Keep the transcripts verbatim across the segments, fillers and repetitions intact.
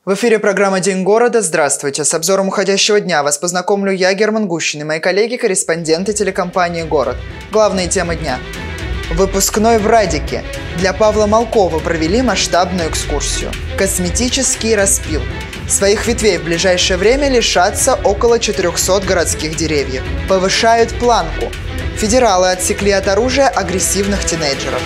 В эфире программа «День города». Здравствуйте. С обзором уходящего дня вас познакомлю я, Герман Гущин, и мои коллеги-корреспонденты телекомпании «Город». Главные темы дня. Выпускной в Радике. Для Павла Малкова провели масштабную экскурсию. Косметический распил. Своих ветвей в ближайшее время лишатся около четырехсот городских деревьев. Повышают планку. Федералы отсекли от оружия агрессивных тинейджеров.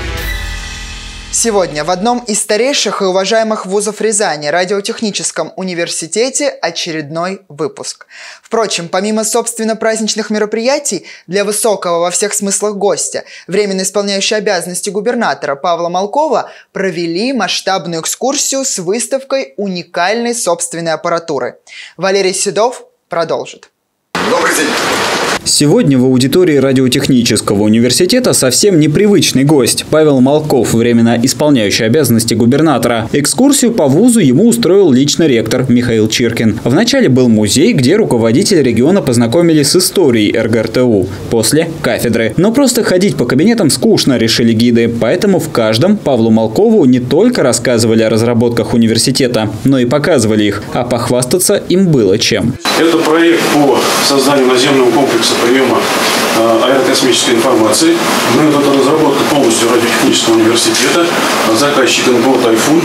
Сегодня в одном из старейших и уважаемых вузов Рязани, Радиотехническом университете, очередной выпуск. Впрочем, помимо собственно праздничных мероприятий, для высокого во всех смыслах гостя, временно исполняющего обязанности губернатора Павла Малкова провели масштабную экскурсию с выставкой уникальной собственной аппаратуры. Валерий Седов продолжит. Добрый день. Сегодня в аудитории Радиотехнического университета совсем непривычный гость – Павел Малков, временно исполняющий обязанности губернатора. Экскурсию по вузу ему устроил лично ректор Михаил Чиркин. Вначале был музей, где руководители региона познакомили с историей эр гэ эр тэ у. После – кафедры. Но просто ходить по кабинетам скучно, решили гиды. Поэтому в каждом Павлу Малкову не только рассказывали о разработках университета, но и показывали их. А похвастаться им было чем. Это проект по созданию наземного комплекса приема э, аэрокосмической информации. Мы это разработка полностью Радиотехнического университета. Заказчик эн пэ о «Тайфун».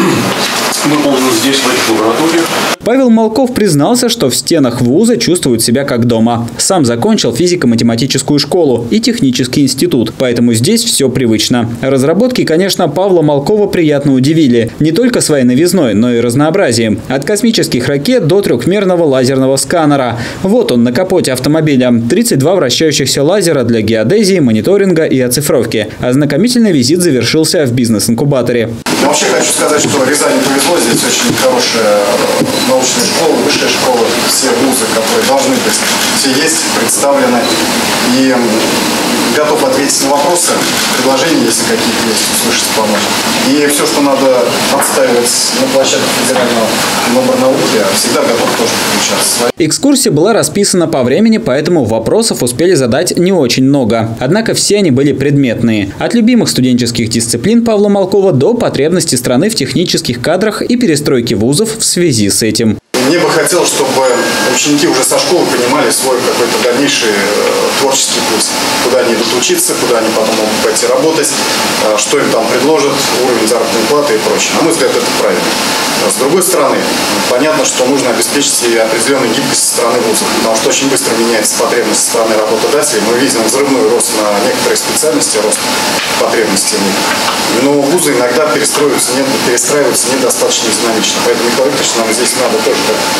Выполнен здесь, в этих лабораториях. Павел Малков признался, что в стенах вуза чувствует себя как дома. Сам закончил физико-математическую школу и технический институт, поэтому здесь все привычно. Разработки, конечно, Павла Малкова приятно удивили. Не только своей новизной, но и разнообразием. От космических ракет до трехмерного лазерного сканера. Вот он на капоте автомобиля. тридцать два вращающихся лазера для геодезии, мониторинга и оцифровки. Ознакомительный визит завершился в бизнес-инкубаторе. Я вообще хочу сказать, что Рязани повезло. Здесь очень хорошая научная школа, высшая школа. Все вузы, которые должны быть, все есть, представлены. И готов ответить на вопросы, предложения, если какие-то есть, услышать, помочь. И все, что надо отстаивать на площадке федерального науки, всегда готов тоже подключаться. Экскурсия была расписана по времени, поэтому вопросов успели задать не очень много. Однако все они были предметные. От любимых студенческих дисциплин Павла Малкова до потребностей страны в технических кадрах и перестройки вузов в связи с этим. Мне бы хотелось, чтобы ученики уже со школы понимали свой какой-то дальнейший творческий путь. Куда они идут учиться, куда они потом могут пойти работать, что им там предложат, уровень заработной платы и прочее. На мой взгляд, это правильно. С другой стороны, понятно, что нужно обеспечить и определенную гибкость со стороны вузов, потому что очень быстро меняется потребность со стороны работодателей. Мы видим взрывной рост на некоторые специальности, рост потребностей в них. Но вузы иногда перестраиваются, нет, перестраиваются недостаточно динамично. Поэтому, Михаил Викторович, нам здесь надо тоже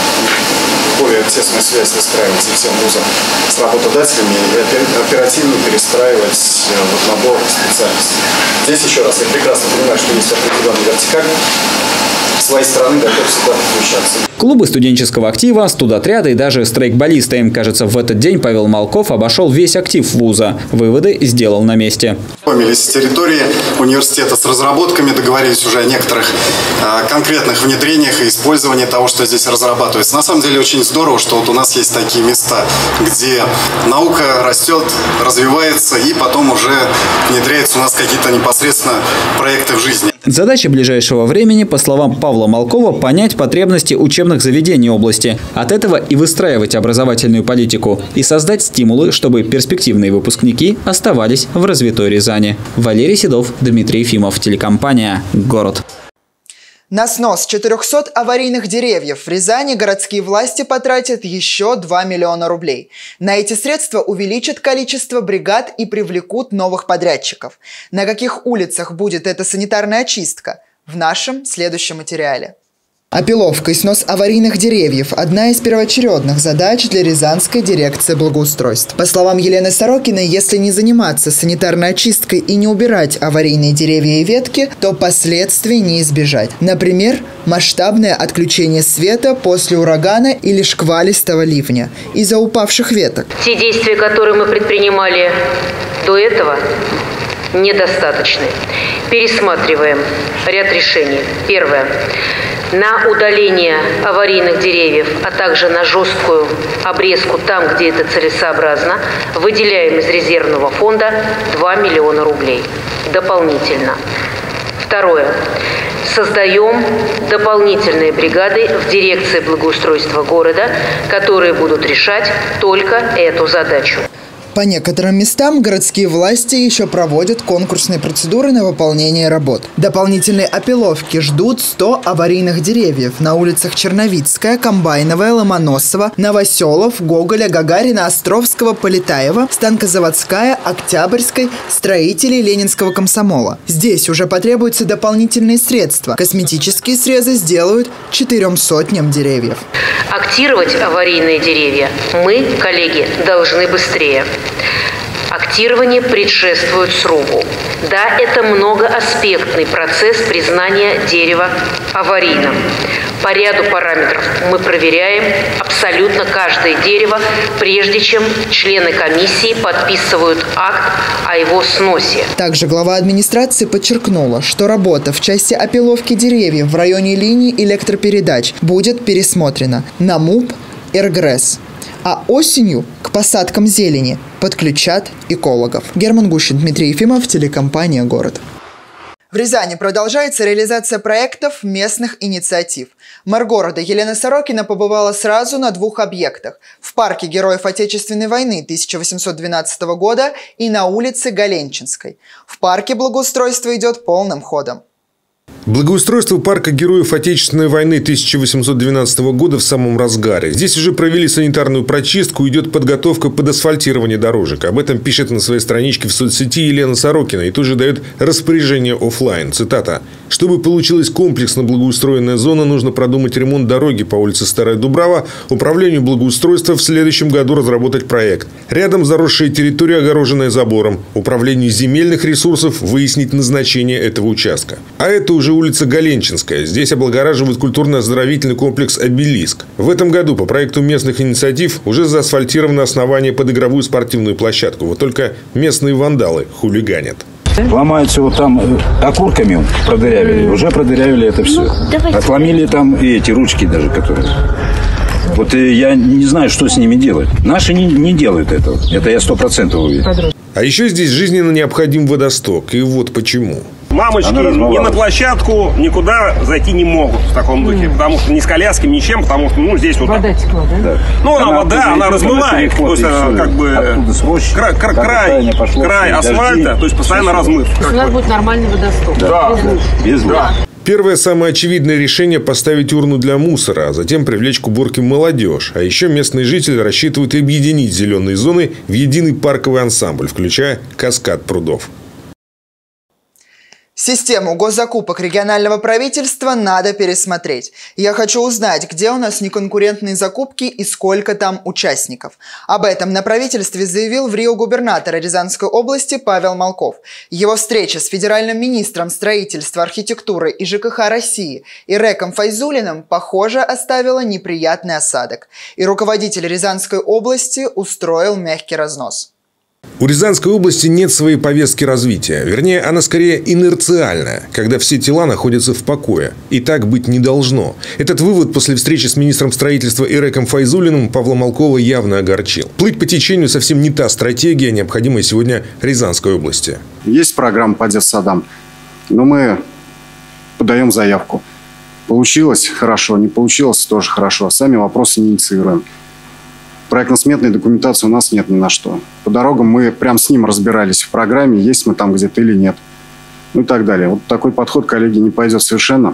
более тесную связь выстраивать и всем вузам с работодателями и оперативно перестраивать вот набор специальностей. Здесь еще раз я прекрасно понимаю, что есть определенный вертикаль. С своей стороны готов всегда подключаться. Клубы студенческого актива, студотряды и даже стрейкболисты. Кажется, в этот день Павел Малков обошел весь актив вуза. Выводы сделал на месте. Познакомились с территорией университета, с разработками, договорились уже о некоторых э, конкретных внедрениях и использовании того, что здесь разрабатывается. На самом деле очень здорово, что вот у нас есть такие места, где наука растет, развивается и потом уже внедряются у нас какие-то непосредственно проекты в жизни. Задача ближайшего времени, по словам Павла Малкова, понять потребности учебных заведений области. От этого и выстраивать образовательную политику. И создать стимулы, чтобы перспективные выпускники оставались в развитой Рязани. Валерий Седов, Дмитрий Ефимов, телекомпания «Город». На снос четырехсот аварийных деревьев в Рязани городские власти потратят еще два миллиона рублей. На эти средства увеличат количество бригад и привлекут новых подрядчиков. На каких улицах будет эта санитарная очистка? В нашем следующем материале. Опиловка и снос аварийных деревьев – одна из первоочередных задач для Рязанской дирекции благоустройства. По словам Елены Сорокиной, если не заниматься санитарной очисткой и не убирать аварийные деревья и ветки, то последствий не избежать. Например, масштабное отключение света после урагана или шквалистого ливня из-за упавших веток. Те действия, которые мы предпринимали до этого, недостаточны. Пересматриваем ряд решений. Первое. На удаление аварийных деревьев, а также на жесткую обрезку там, где это целесообразно, выделяем из резервного фонда два миллиона рублей дополнительно. Второе. Создаем дополнительные бригады в дирекции благоустройства города, которые будут решать только эту задачу. По некоторым местам городские власти еще проводят конкурсные процедуры на выполнение работ. Дополнительные опиловки ждут сто аварийных деревьев на улицах Черновицкая, Комбайновая, Ломоносова, Новоселов, Гоголя, Гагарина, Островского, Полетаева, Станкозаводская, Октябрьской, строителей Ленинского комсомола. Здесь уже потребуются дополнительные средства. Косметические срезы сделают четырем сотням деревьев. Актировать аварийные деревья мы, коллеги, должны быстрее. Актирование предшествует срубу. Да, это многоаспектный процесс признания дерева аварийным. По ряду параметров мы проверяем абсолютно каждое дерево, прежде чем члены комиссии подписывают акт о его сносе. Также глава администрации подчеркнула, что работа в части опиловки деревьев в районе линий электропередач будет пересмотрена на МУП «Эргрэс». А осенью к посадкам зелени подключат экологов. Герман Гущин, Дмитрий Ефимов, телекомпания «Город». В Рязани продолжается реализация проектов местных инициатив. Мэр города Елена Сорокина побывала сразу на двух объектах – в парке Героев Отечественной войны тысяча восемьсот двенадцатого года и на улице Галенчинской. В парке благоустройство идет полным ходом. Благоустройство парка Героев Отечественной войны тысяча восемьсот двенадцатого года в самом разгаре. Здесь уже провели санитарную прочистку, идет подготовка под асфальтирование дорожек. Об этом пишет на своей страничке в соцсети Елена Сорокина и тут же дает распоряжение офлайн. Цитата. «Чтобы получилась комплексно благоустроенная зона, нужно продумать ремонт дороги по улице Старая Дубрава. Управлению благоустройства в следующем году разработать проект. Рядом заросшая территория, огороженная забором. Управлению земельных ресурсов выяснить назначение этого участка. А это уже улица Галенчинская. Здесь облагораживают культурно-оздоровительный комплекс «Обелиск». В этом году по проекту местных инициатив уже заасфальтировано основание под игровую спортивную площадку. Вот только местные вандалы хулиганят. Ломают все вот там окурками продырявили. Уже продырявили это все. Ну, отломили там и эти ручки даже, которые... Вот я не знаю, что с ними делать. Наши не, не делают этого. Это я сто процентов уверен. А еще здесь жизненно необходим водосток. И вот почему. Мамочки ни на площадку никуда зайти не могут в таком духе. Mm. Потому что ни с колясками, ничем, потому что ну, здесь вот... Вода текла, да? да. Ну, она, она вода, она размывает. То есть, она, как бы, срочь, край, край, край, пошло, край асфальта, дожди, то есть, постоянно размыт. То есть, у нас будет нормальный водосток. Да. Без воды. Да. Первое самое очевидное решение – поставить урну для мусора, а затем привлечь к уборке молодежь. А еще местные жители рассчитывают объединить зеленые зоны в единый парковый ансамбль, включая каскад прудов. Систему госзакупок регионального правительства надо пересмотреть. Я хочу узнать, где у нас неконкурентные закупки и сколько там участников. Об этом на правительстве заявил в Рио губернатор Рязанской области Павел Малков. Его встреча с федеральным министром строительства, архитектуры и ЖКХ России Иреком Файзуллиным, похоже, оставила неприятный осадок. И руководитель Рязанской области устроил мягкий разнос. У Рязанской области нет своей повестки развития. Вернее, она скорее инерциальная, когда все тела находятся в покое. И так быть не должно. Этот вывод после встречи с министром строительства Иреком Файзуллиным Павла Малкова явно огорчил. Плыть по течению совсем не та стратегия, необходимая сегодня Рязанской области. Есть программа по детсадам, но мы подаем заявку. Получилось – хорошо, не получилось – тоже хорошо. Сами вопросы не инициируем. Проектно-сметной документации у нас нет ни на что. По дорогам мы прям с ним разбирались в программе, есть мы там где-то или нет. Ну и так далее. Вот такой подход, коллеги, не пойдет совершенно.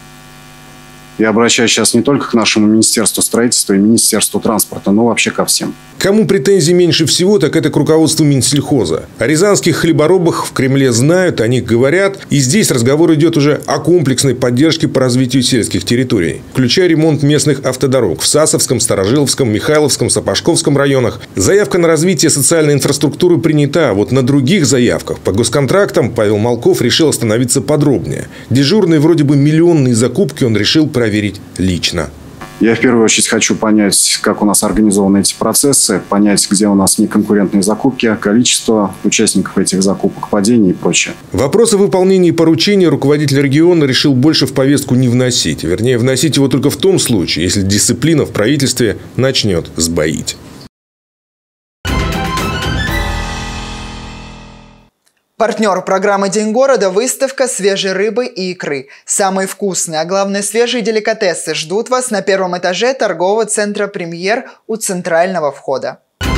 Я обращаюсь сейчас не только к нашему Министерству строительства и Министерству транспорта, но вообще ко всем. Кому претензий меньше всего, так это к руководству Минсельхоза. О рязанских хлеборобах в Кремле знают, о них говорят. И здесь разговор идет уже о комплексной поддержке по развитию сельских территорий, включая ремонт местных автодорог в Сасовском, Старожиловском, Михайловском, Сапожковском районах. Заявка на развитие социальной инфраструктуры принята, а вот на других заявках по госконтрактам Павел Малков решил остановиться подробнее. Дежурные вроде бы миллионные закупки он решил проверить лично. Я в первую очередь хочу понять, как у нас организованы эти процессы, понять, где у нас неконкурентные закупки, количество участников этих закупок, падений и прочее. Вопрос о выполнении поручений руководитель региона решил больше в повестку не вносить. Вернее, вносить его только в том случае, если дисциплина в правительстве начнет сбоить. Партнер программы «День города» – выставка свежей рыбы и икры. Самые вкусные, а главное свежие деликатесы ждут вас на первом этаже торгового центра «Премьер» у центрального входа.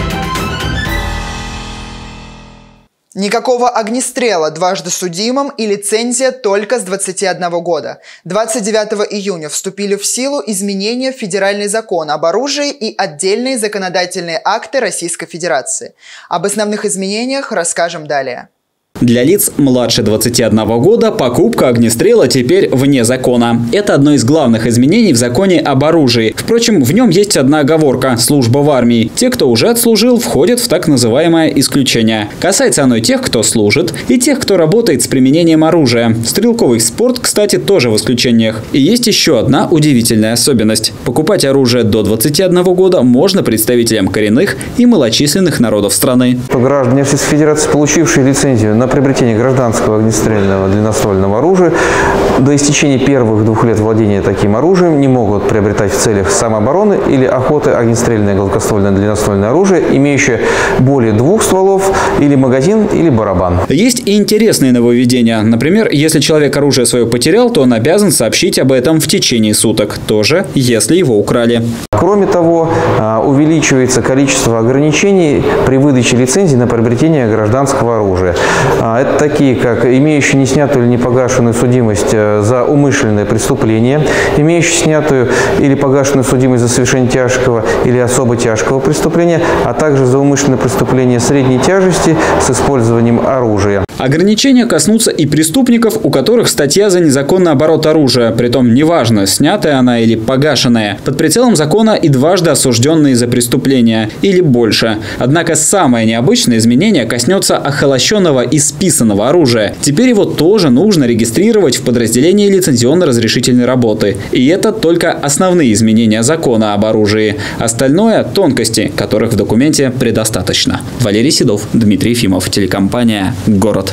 Никакого огнестрела дважды судимым и лицензия только с двадцати одного года. двадцать девятого июня вступили в силу изменения в Федеральный закон об оружии и отдельные законодательные акты Российской Федерации. Об основных изменениях расскажем далее. Для лиц младше двадцати одного года покупка огнестрела теперь вне закона. Это одно из главных изменений в законе об оружии. Впрочем, в нем есть одна оговорка – служба в армии. Те, кто уже отслужил, входят в так называемое исключение. Касается оно тех, кто служит, и тех, кто работает с применением оружия. Стрелковый спорт, кстати, тоже в исключениях. И есть еще одна удивительная особенность. Покупать оружие до двадцати одного года можно представителям коренных и малочисленных народов страны. Граждане Российской Федерации, получившие лицензию на приобретение гражданского огнестрельного длинноствольного оружия до истечения первых двух лет владения таким оружием не могут приобретать в целях самообороны или охоты огнестрельное гладкоствольное длинноствольное оружие, имеющее более двух стволов, или магазин, или барабан. Есть и интересные нововведения. Например, если человек оружие свое потерял, то он обязан сообщить об этом в течение суток. Тоже, если его украли. Кроме того, увеличивается количество ограничений при выдаче лицензии на приобретение гражданского оружия. Это такие, как имеющие неснятую или непогашенную судимость за умышленное преступление, имеющие снятую или погашенную судимость за совершение тяжкого или особо тяжкого преступления, а также за умышленное преступление средней тяжести с использованием оружия. Ограничения коснутся и преступников, у которых статья за незаконный оборот оружия, притом неважно, снятая она или погашенная, под прицелом закона и дважды осужденные за преступления, или больше. Однако самое необычное изменение коснется охолощенного и списанного оружия. Теперь его тоже нужно регистрировать в подразделении лицензионно-разрешительной работы. И это только основные изменения закона об оружии. Остальное – тонкости, которых в документе предостаточно. Валерий Седов, Дмитрий Ефимов, телекомпания «Город».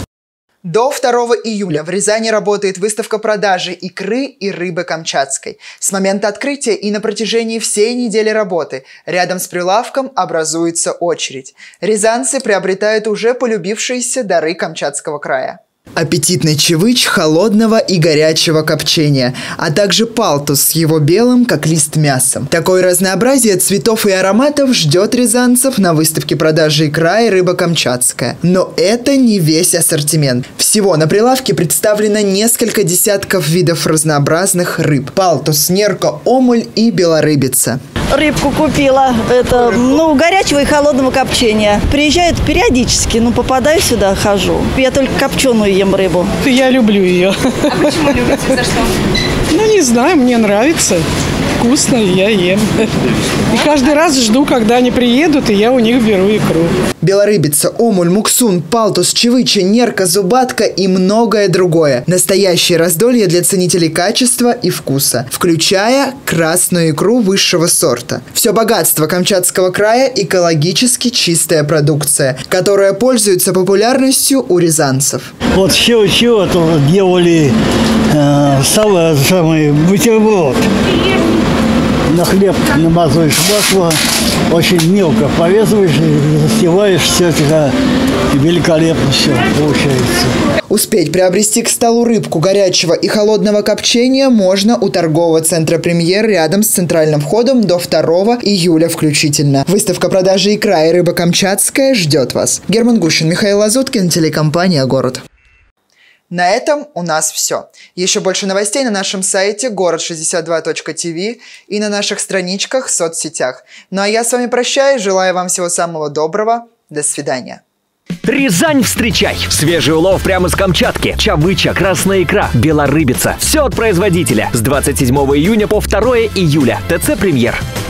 До второго июля в Рязани работает выставка продажи икры и рыбы камчатской. С момента открытия и на протяжении всей недели работы рядом с прилавком образуется очередь. Рязанцы приобретают уже полюбившиеся дары Камчатского края. Аппетитный чевыч холодного и горячего копчения, а также палтус с его белым, как лист, мясом. Такое разнообразие цветов и ароматов ждет рязанцев на выставке продажи икра и рыба камчатская. Но это не весь ассортимент. Всего на прилавке представлено несколько десятков видов разнообразных рыб. Палтус, нерка, омуль и белорыбица. Рыбку купила, это, ну, горячего и холодного копчения. Приезжают периодически, ну, попадаю сюда, хожу. Я только копченую ем рыбу. Я люблю ее. А почему любите? За что? Ну, не знаю, мне нравится. Вкусно, я ем. И каждый раз жду, когда они приедут, и я у них беру икру. Белорыбица, омуль, муксун, палтус, чевыча, нерка, зубатка и многое другое. Настоящее раздолье для ценителей качества и вкуса, включая красную икру высшего сорта. Все богатство Камчатского края – экологически чистая продукция, которая пользуется популярностью у рязанцев. Вот чего-чего то делали э, самый, самый бутерброд. На хлеб намазываешь масло, очень мелко повязываешь и застеваешь, все это великолепно все получается. Успеть приобрести к столу рыбку горячего и холодного копчения можно у торгового центра «Премьер» рядом с центральным входом до второго июля включительно. Выставка продажи икра и рыба камчатская ждет вас. Герман Гущин, Михаил Лазуткин, телекомпания «Город». На этом у нас все. Еще больше новостей на нашем сайте город шестьдесят два точка ти ви и на наших страничках в соцсетях. Ну а я с вами прощаюсь, желаю вам всего самого доброго. До свидания. Рязань, встречай! Свежий улов прямо с Камчатки. Чавыча, красная икра, белорыбица. Все от производителя. С двадцать седьмого июня по второе июля. ТЦ «Премьер».